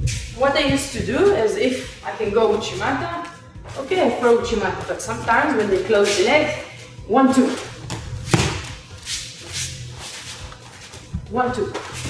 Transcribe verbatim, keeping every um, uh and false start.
What I used to do is, if I can go Uchimata, okay, I throw Uchimata, but sometimes when they close the legs, one, two. One, two.